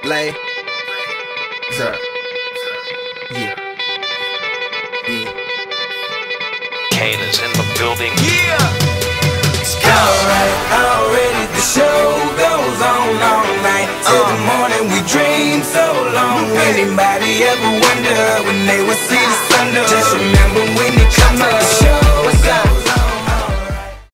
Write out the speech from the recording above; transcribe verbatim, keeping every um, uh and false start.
Play. Sir. Yeah. Yeah. Kane is in the building. Yeah. Alright, already the show goes on all night till the morning. We dream so long. Anybody ever wonder when they would see the sun? Just remember when it comes up.